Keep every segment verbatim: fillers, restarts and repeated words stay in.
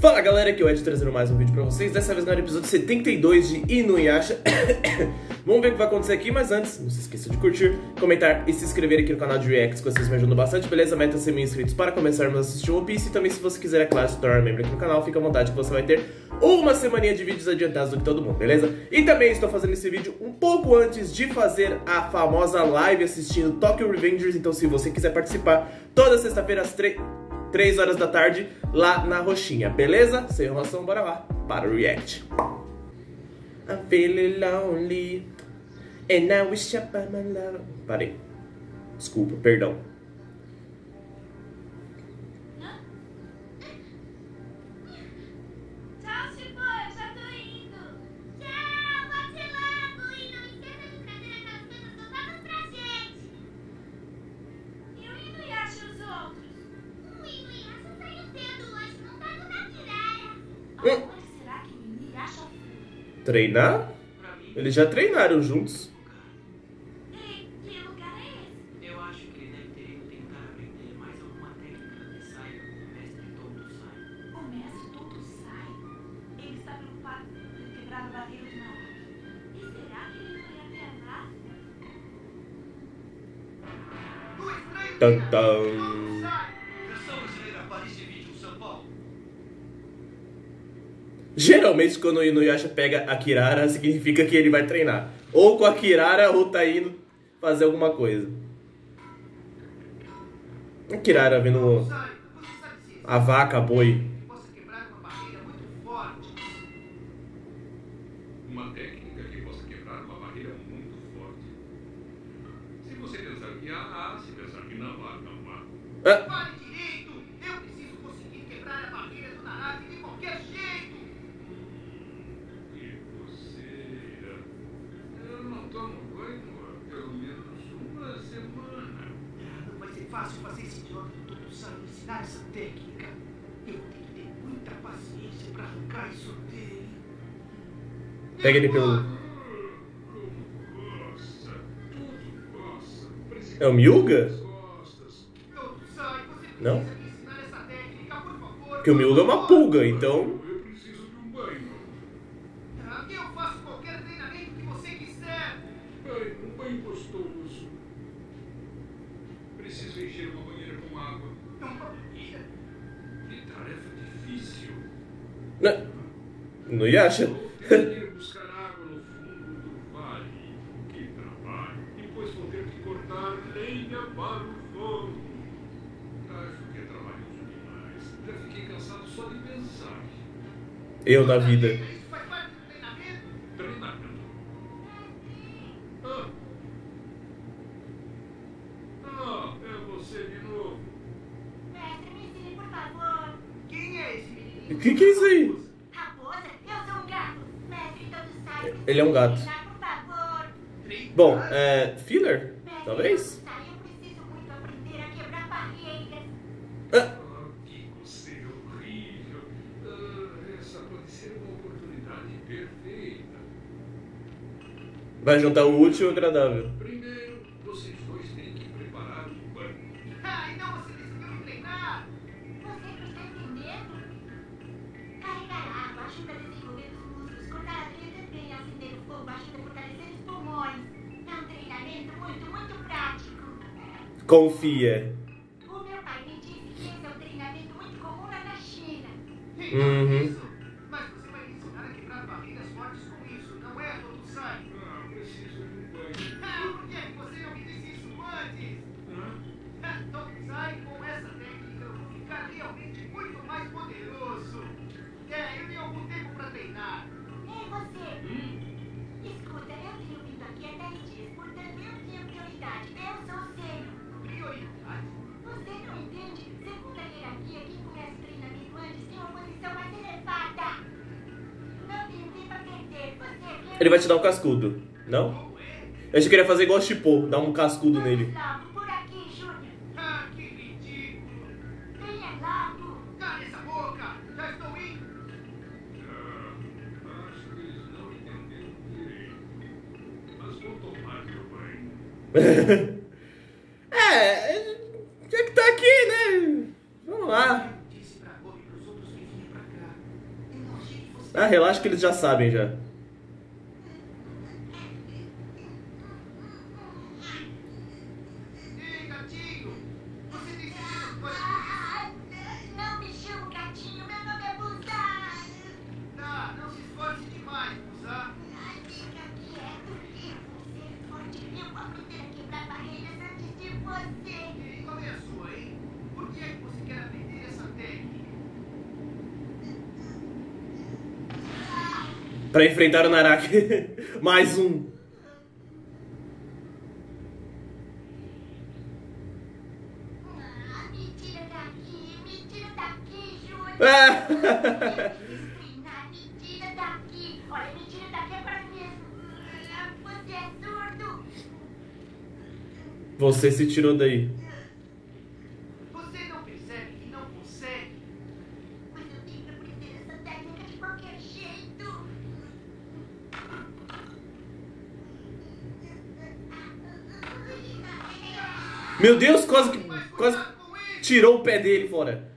Fala galera, aqui é o Ed trazendo mais um vídeo pra vocês. Dessa vez no episódio setenta e dois de Inuyasha. Vamos ver o que vai acontecer aqui, mas antes, não se esqueça de curtir, comentar e se inscrever aqui no canal de Reacts, que vocês me ajudam bastante, beleza? Meta cem mil inscritos para começarmos a assistir One Piece. E também, se você quiser, é claro, se tornar membro aqui no canal, fica à vontade que você vai ter uma semaninha de vídeos adiantados do que todo mundo, beleza? E também estou fazendo esse vídeo um pouco antes de fazer a famosa live assistindo Tokyo Revengers. Então, se você quiser participar, toda sexta-feira às três... três horas da tarde, lá na roxinha, beleza? Sem enrolação, bora lá para o react. I'm feeling lonely and I wish upon my love. Parei. Desculpa, perdão. Hum. Treinar? Eles já treinaram juntos. Que lugar é esse? Eu acho que ele deve ter ido tentar aprender mais alguma técnica de saio do mestre Todo Sai. O mestre Todo Sai? Ele está preocupado em ter quebrado a barreira de Naraki. E será que ele foi até lá? Tan, tan. Geralmente, quando o Inuyasha pega a Kirara, significa que ele vai treinar. Ou com a Kirara, ou tá indo fazer alguma coisa. A Kirara vendo a vaca, a boi. Uma técnica que possa quebrar uma barreira muito forte. Se você pensar que há, há. Se pensar que não há, não há. Ah. Fale direito! Eu preciso conseguir quebrar a barreira do Naraki de qualquer jeito! E você... Eu não tomo banho há pelo menos uma semana. Não vai ser fácil fazer esse idiota do Todo Sai ensinar essa técnica. Eu vou ter que ter muita paciência para arrancar isso dele. Pega ele pelo... Como coça, tudo coça. É o Myuga? Todo Sai, você precisa Não? me ensinar essa técnica, por favor. Porque o Myuga é uma pulga, então... Eu preciso de um banho. Aqui eu faço qualquer treinamento que você quiser. Banho, um banho gostoso. Preciso encher uma banheira com água. Uma banheira? Que tarefa difícil. Não. Inuyasha. Vou ter que ir buscar água no fundo do vale. Que trabalho. Depois vou ter que cortar lenha para o fogo. Acho que é trabalhoso demais. Já fiquei cansado só de pensar. Eu na vida. Isso faz parte do treinamento? Treinamento. Ah. Ah, é você de novo. Mestre, me ensine, por favor. Quem é esse menino? O que que é isso aí? Raposa, eu sou um gato. Mestre Todo Sai. Ele é um gato. Por favor. Bom, é... filler? Mestre Talvez? Todo Sai, eu preciso muito aprender a quebrar barreiras. Ah. Ah, que coceira horrível. Ah, essa pode ser uma oportunidade perfeita. Vai juntar o útil e o agradável. Primeiro, vocês dois têm que preparar um banho. Ah, então você decidiu me treinar? Você não está entendendo? Carregar água ajuda a desenvolver os músculos, cortar a trilha também, acender o fogo ajuda a fortalecer os pulmões. É um treinamento muito, muito prático. Confia. O meu pai me disse que esse é um treinamento muito comum lá na China. Uhum. Mas você vai me ensinar a quebrar barreiras fortes com isso, não é, Todo Sai? Ah, preciso de um banho. Ah, por que você não me disse isso antes? Hã? Todo Sai, com essa técnica eu vou ficar realmente muito mais poderoso. É, eu tenho algum tempo para treinar. Ei, você! Hum? Escuta, eu tenho vindo aqui há dez dias, portanto eu tenho prioridade. Eu sou o Senhor. Prioridade? Você não entende? Segundo a hierarquia, quem começa o treinamento antes tem uma posição mais elevada. Não tenho tempo a perder. Você quer... Ele vai te dar um cascudo, não? Eu achei que ele ia fazer igual o Shippo, dar um cascudo nele. Logo, por aqui, Júnior. Ah, que ridículo. Venha logo. Cala essa boca, já estou indo. Ah, acho que eles não entenderam direito. Mas vou tomar meu banho. É, já que tá aqui, né? Vamos lá. Disse pra Gobi e pros outros que vinham pra cá. Ah, relaxa que eles já sabem já. Ei, gatinho! Você tem sentido coisa? Ah, não me chamo gatinho, meu nome é Busan. Tá, não se esforce demais, Busan. Ai, fica quieto. Eu vou ser forte. Eu vou aprender a quebrar barreiras antes de você. E qual é a sua, hein? Por que é que você quer aprender essa técnica? Pra enfrentar o Naraki. Mais um. Ah, me tira daqui, me tira daqui, Júlio. Ah! Treinar, me tira daqui. Olha, me tira daqui agora mesmo. Ah, você é surdo. Você se tirou daí. Você não percebe que não consegue? Mas eu tenho que aprender essa técnica de qualquer jeito. Meu Deus, quase que. Mas Quase cuidado com ele! tirou o pé dele fora.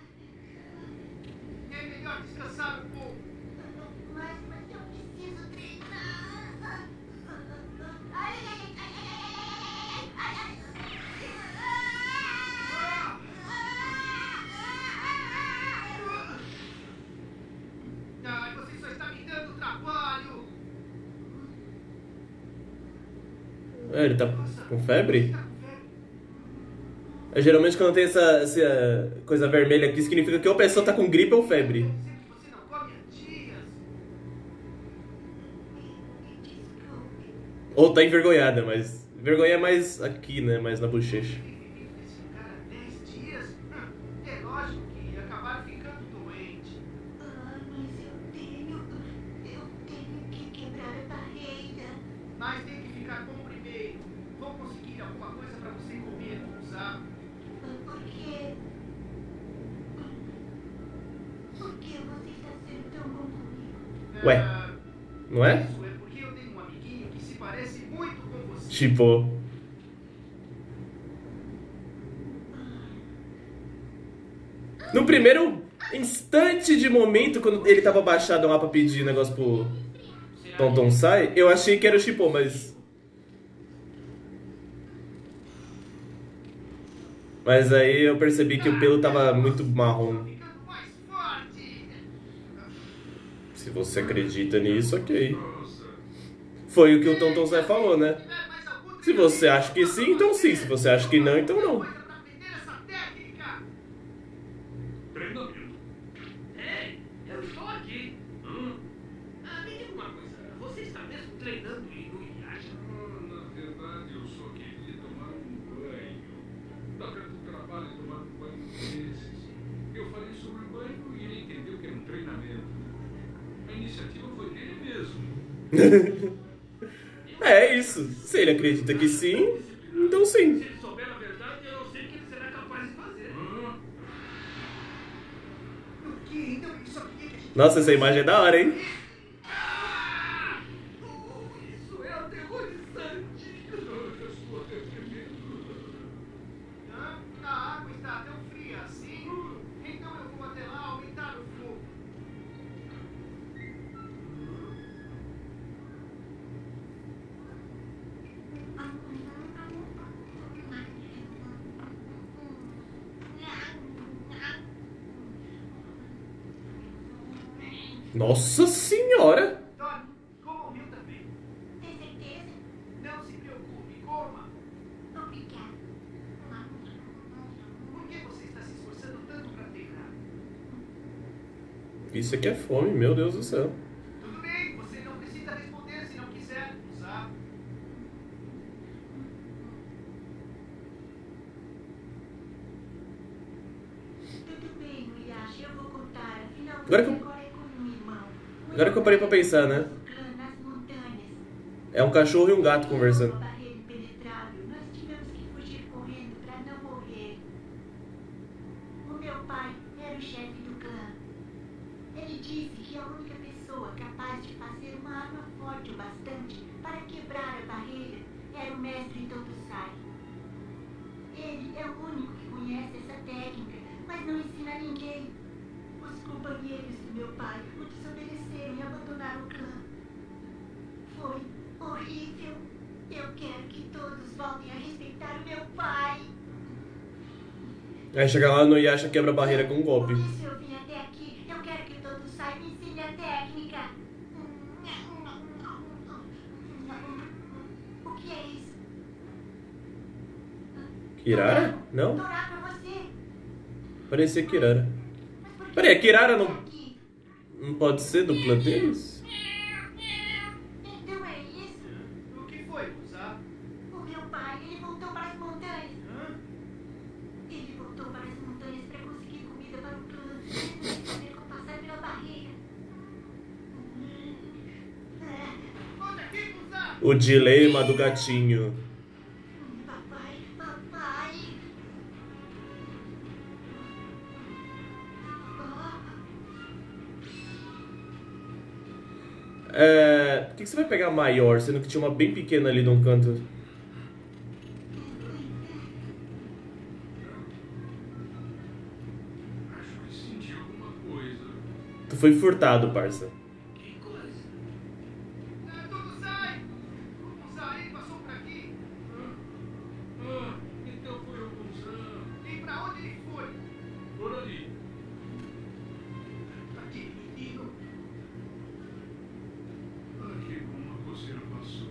É melhor descansar um pouco. Mas, mas eu preciso treinar. Ai, ai, ai, ai, ai, ai, ai, ai. Ai, você só está me dando trabalho. É, ele tá com febre? Está com febre? É, geralmente quando tem essa, essa coisa vermelha aqui, significa que ou a pessoa tá com gripe ou febre. Sempre você não come há dias. Desculpe. Ou tá envergonhada, mas. Vergonha é mais aqui, né? Mais na bochecha. Vive nesse lugar há dez dias? Hum, É lógico que acabaram ficando doente. Ah, mas eu tenho. Eu tenho que quebrar a barreira. Mas tem que ficar bom primeiro. Vou conseguir alguma coisa para você comer, usar. Por quê? Por que você está sendo tão bom comigo? Ué. Ah, Não é? Isso é porque eu tenho um amiguinho que se parece muito com você. Tipo. No primeiro instante de momento, quando ele tava baixado lá pra pedir negócio pro Tonton Sai, eu achei que era o Chipô, mas. Mas aí eu percebi que o pelo tava muito marrom. Ficando mais forte. Se você acredita nisso, ok. Nossa, Foi o que o Tonton Sai falou, né? Tiver mais algum Se você acha que sim, então sim. Se você acha que não, então não. coisa para aprender essa técnica. treinamento. Ei, eu estou aqui. Hum? Ah, me diga uma coisa. Você está mesmo treinando em Inuyasha? Ah, na verdade, eu só queria tomar um banho. Dá perto do trabalho tomar um banho desses. Eu falei sobre o banho e ele entendeu que era um treinamento. A iniciativa foi dele mesmo. É isso. Se ele acredita que sim, então sim. Se ele souber a verdade, eu sei que ele será capaz de fazer. Ah, O que? Então ele só queria que a gente... Nossa, essa imagem é da hora, hein? Ah! Oh, isso é aterrorizante. eu estou até tremendo. Hã? A água está tão fria assim? Então eu vou até lá aumentar o fogo. Nossa senhora! Tony, coma o meu também. Tem certeza? Não se preocupe, coma. Obrigada. Por que você está se esforçando tanto para treinar? Isso aqui é fome, meu Deus do céu. Tudo bem, você não precisa responder se não quiser, usar. Tudo bem, Inuyasha, eu vou contar. Afinal, Agora você que eu- agora é como um irmão. Um Agora que eu parei pra pensar, né? clã nas montanhas. É um cachorro e um gato conversando. Uma barreira impenetrável. Nós tivemos que fugir correndo para não morrer. O meu pai era o chefe do clã. Ele disse que a única pessoa capaz de fazer uma arma forte o bastante para quebrar a barreira era o mestre Todosai. Ele é o único que conhece essa técnica, mas não ensina a ninguém. Os companheiros do meu pai o desobedeceram. e abandonar o clã. Foi horrível. Eu quero que todos voltem a respeitar o meu pai. Aí chega lá no Yasha, quebra a barreira com um golpe. Por isso eu vim até aqui. Eu quero que todos saiam e me ensine a técnica. O que é isso? Kirara? Não? Dourar pra você. Parecia Kirara. Mas por que Peraí, a Kirara você não, tá aqui? não pode ser do clã deles? Então é isso? O que foi, Musa? O meu pai, ele voltou para as montanhas. Hã? Ele voltou para as montanhas para conseguir comida para o clã. Ele não quis saber como passar pela barreira. Volta aqui, Musa! O dilema do gatinho. Papai, papai. É... Por que que você vai pegar a maior, sendo que tinha uma bem pequena ali num canto? Acho que senti alguma coisa. Tu foi furtado, parça. Que coisa? Ah, tudo sai! O Musa, ele passou por aqui. Ah, então foi o Gonzalo. E pra onde ele foi? Por ali. Aquele menino. Aqui como uma coceira passou.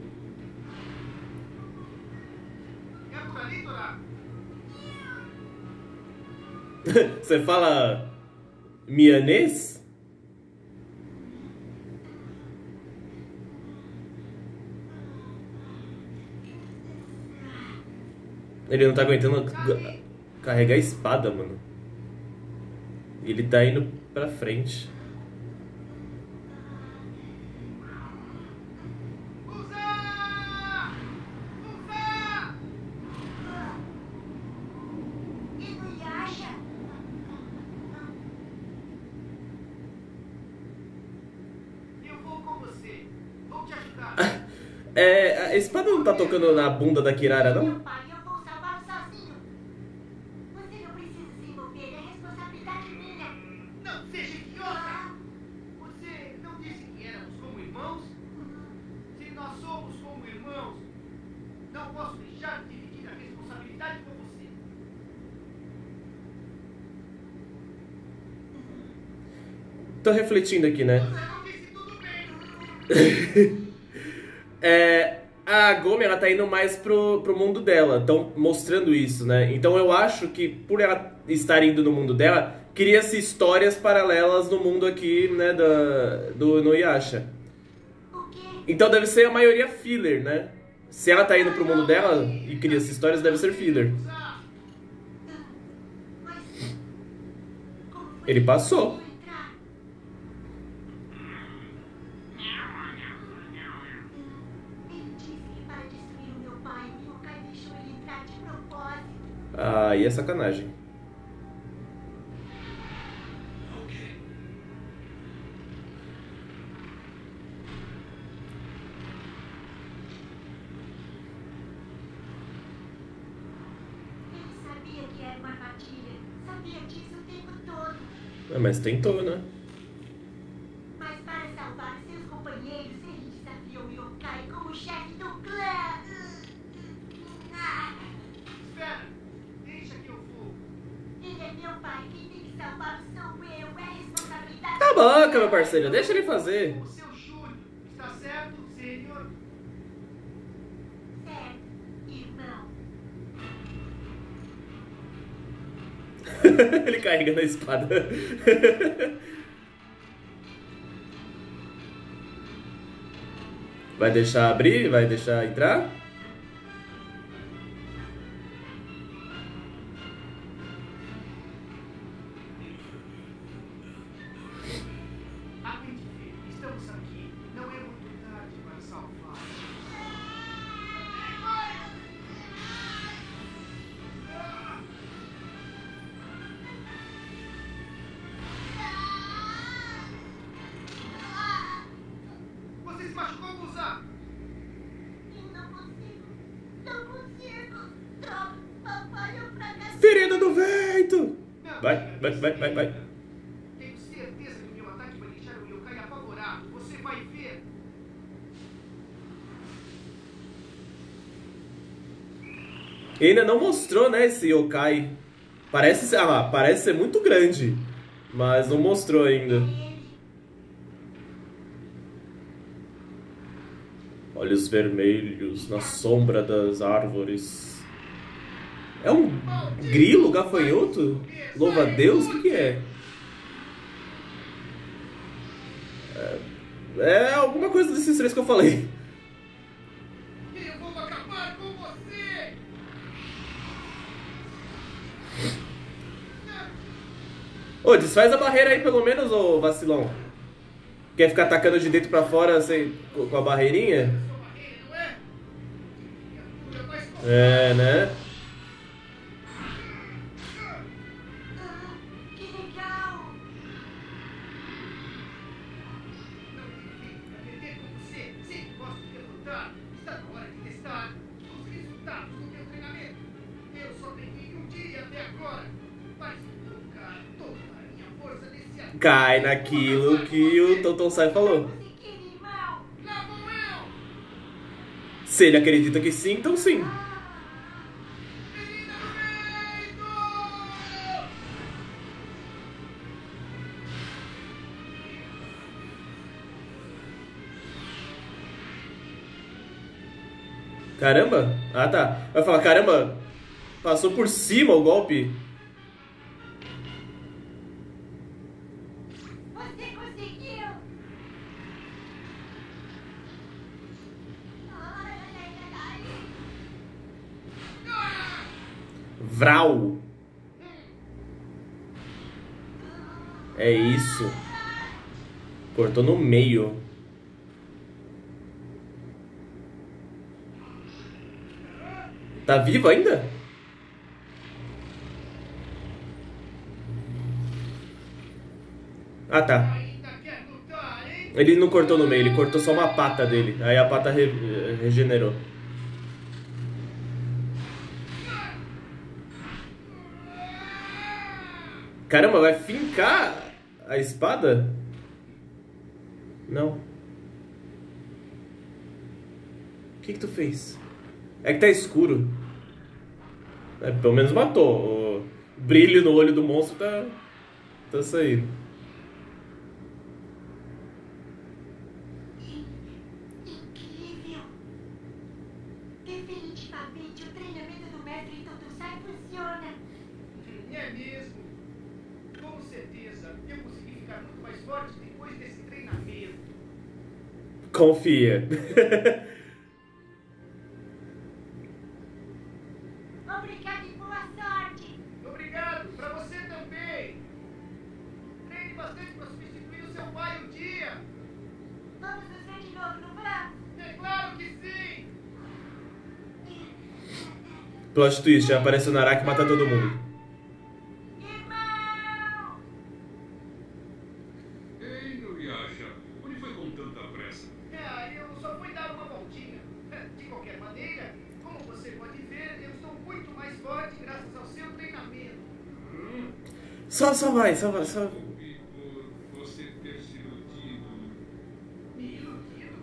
É por ali, Torá? Você fala mianês? Ele não tá aguentando ga- carregar a espada, mano. Ele tá indo pra frente. Musa! Musa! E no Yasha? Eu vou com você. Vou te ajudar. É, a espada não tá tocando na bunda da Kirara, Meu não? pai, eu vou salvá-lo sozinho. Você não precisa se envolver, é responsabilidade minha. Não seja idiota! Você não disse que éramos como irmãos? Se nós somos como irmãos, não posso deixar de dividir a responsabilidade com você. Tô refletindo aqui, né? Você não disse tudo bem. É, a Gomi, ela tá indo mais pro, pro mundo dela, então mostrando isso, né? Então eu acho que por ela estar indo no mundo dela, cria-se histórias paralelas no mundo aqui, né, da, do no Yasha. O quê? Então deve ser a maioria filler, né? Se ela tá indo pro mundo dela e cria-se histórias, deve ser filler. Musa! Mas... como foi Ele que passou. conseguiu entrar? Ele disse que para destruir o meu pai, o Yokai deixou ele entrar de propósito. Ah, e é sacanagem. Ok. Ele sabia que era uma armadilha. Sabia disso o tempo todo. Ah, mas tentou, né? Mas para salvar seus companheiros, ele desafiou o Yokai como chefe do clã. Espera! Deixa que eu vou. Ele é meu pai. Quem tem que salvá-lo sou eu. É responsabilidade. Tá bom, meu parceiro, deixa ele fazer. O seu Júlio. Está certo, senhor? Certo, irmão. Ele carrega na espada. Vai deixar abrir? Vai deixar entrar? Aguente ver. Estamos aqui. Não é muito tarde para salvar. Você se machucou, Musa? Eu não consigo. Não consigo. Droga, papai, eu fracassei. Ferida do vento! Não, Vai, vai, vai, vai, vai. Tenho certeza que o meu ataque vai deixar o yokai apavorado. Você vai ver. E ainda não mostrou, né, esse yokai. Parece ser, ah, parece ser muito grande, mas não mostrou ainda. Olhos vermelhos na sombra das árvores. É um grilo gafanhoto? Louva a Deus? O que, que é? é? É alguma coisa desses três que eu falei. Eu vou acabar com você! Ô, desfaz a barreira aí pelo menos, ô vacilão. Quer ficar atacando de dentro pra fora sem, com a barreirinha? É, né? Ah, que legal! Não tem jeito pra perder com você. Sempre gosto de derrotar. Está na hora de testar os resultados do meu treinamento. Eu só treinei um dia até agora. Mas nunca toda a minha força nesse ataque. Cai naquilo que o Totonsai falou. Conseguiram, irmão! Lá vou eu! Se ele acredita que sim, então sim. Menina do peito! Caramba! Ah, tá. Vai falar, caramba, passou por cima o golpe. Você conseguiu! Ai, ai, ai, ai. Vral. É isso. Cortou no meio. Tá vivo ainda? Ah, tá. Ainda quer lutar, hein? Ele não cortou no meio, ele cortou só uma pata dele. Aí a pata re- regenerou. Caramba, vai fincar a espada? Não. O que que tu fez? É que tá escuro. É, pelo menos matou. O brilho no olho do monstro tá, tá saindo. Incrível! Definitivamente o treinamento do mestre Totosai funciona! É mesmo. Com certeza. Eu consegui ficar muito mais forte depois desse treinamento. Confia. Obrigado e boa sorte! Obrigado. Pra você também. Treine bastante pra substituir o seu pai um dia. Vamos nos ver de novo, não vamos? É claro que sim. Plot twist, já apareceu o Naraki e mata todo mundo. Irmão! Ei, Nuyasha, onde foi com tanta pressa? É, eu só fui dar uma voltinha. De qualquer maneira, como você pode ver, eu estou muito mais forte graças ao seu treinamento. Hum, Só, só vai, só vai, só. e por você ter se iludido. Me iludido.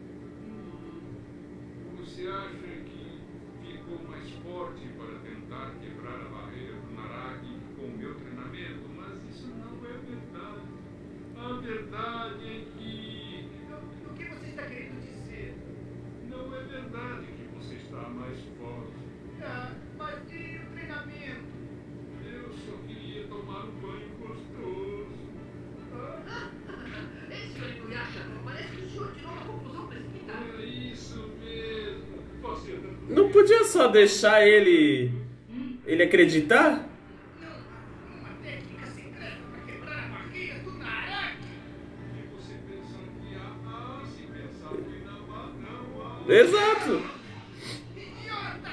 Você acha que ficou mais forte para tentar quebrar a barreira do Naraki com o meu treinamento? Mas isso não é verdade. A verdade é que O que você está querendo dizer? não é verdade que você está mais forte. Ah, mas e o treinamento? Eu só queria tomar um banho gostoso. Ei, senhor Inuyasha, parece que o senhor tirou uma conclusão precipitada. É isso mesmo. Você tá Não podia só deixar ele. Ele acreditar? Não, uma técnica secreta para quebrar a barreira do Naraki. E você pensa que há ah, se pensar que não há, não há. Exato! Idiota!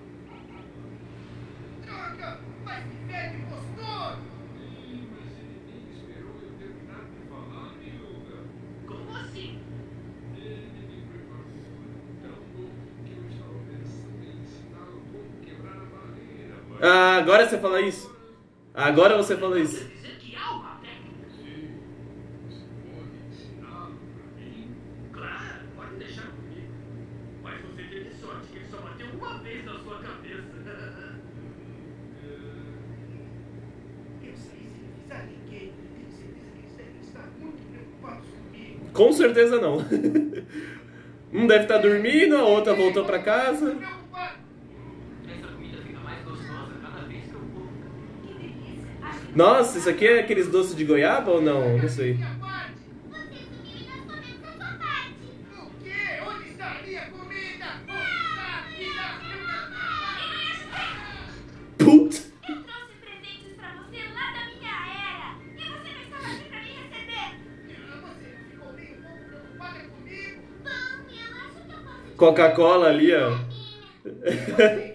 Droga! Mas que velho impostor! Ih, mas ele nem esperou eu terminar de falar, Ryuga. Como assim? Ele me preparou tão bom que eu estava pensando em ensiná-lo como quebrar a barreira. Mas Ah, agora você fala isso. Agora você fala isso. Dizer que há uma técnica. sim, você pode sorte que ele só bateu uma vez na sua cabeça. Eu sei, se ele fizer ninguém, tenho certeza que eles devem estar muito preocupados comigo. Com certeza não. Um deve estar dormindo, a outra voltou pra casa. Preocupado. Essa comida fica mais gostosa cada vez que eu como. Que delícia. Acho que Nossa, isso aqui é aqueles doces de goiaba ou não? Não sei. Minha parte. O quê? Onde está a minha comida? Onde está a minha Puta! Eu trouxe presentes pra você lá da minha era. E você não estava aqui pra me receber. Você não ficou nem um pouco preocupada comigo? Bom, eu acho que eu posso te Coca-Cola ali, ó. minha.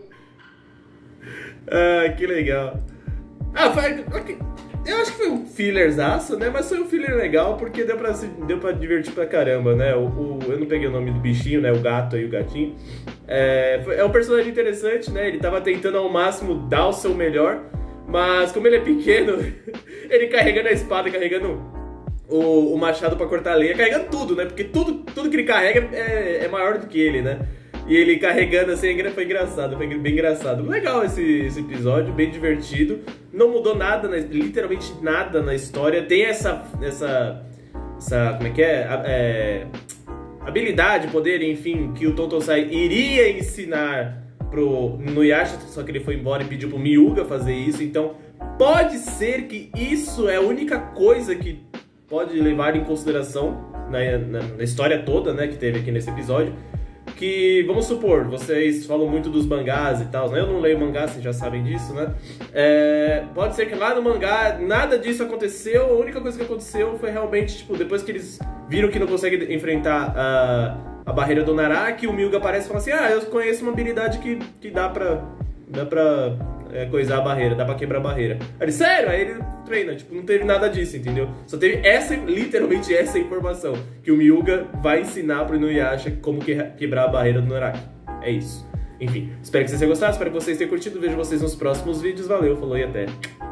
Ah, que legal. Ah, foi, ok. Eu acho que foi um fillerzaço, né? Mas foi um filler legal porque deu pra, se, deu pra divertir pra caramba, né? O, o- eu não peguei o nome do bichinho, né? O gato aí, o gatinho. É, foi- é um personagem interessante, né? Ele tava tentando ao máximo dar o seu melhor, mas como ele é pequeno, ele carregando a espada, carregando o, o machado pra cortar lenha, carregando tudo, né? Porque tudo, tudo que ele carrega é, é maior do que ele, né? E ele carregando assim, engra- foi engraçado, foi bem engraçado. Legal esse, esse episódio, bem divertido. Não mudou nada, na- literalmente nada na história. Tem essa, essa, essa como é que é? A- é, habilidade, poder, enfim, que o Tontosai iria ensinar pro Nuyasha, só que ele foi embora e pediu pro Miyuga fazer isso. Então, pode ser que isso é a única coisa que pode levar em consideração na, na, na história toda, né, que teve aqui nesse episódio. Que, vamos supor, vocês falam muito dos mangás e tal, né? Eu não leio mangá, vocês já sabem disso, né? É, pode ser que lá no mangá nada disso aconteceu, a única coisa que aconteceu foi realmente, tipo, depois que eles viram que não conseguem enfrentar a, a barreira do Naraki, o Miyuga aparece e fala assim, ah, eu conheço uma habilidade que, que dá pra, dá pra é, coisar a barreira, dá pra quebrar a barreira. Aí ele, sério? Aí ele treina, tipo, não teve nada disso, entendeu? Só teve essa, literalmente essa informação, que o Miyuga vai ensinar pro Inuyasha como que, quebrar a barreira do Naraki. É isso. Enfim, espero que vocês tenham gostado, espero que vocês tenham curtido, vejo vocês nos próximos vídeos, valeu, falou e até.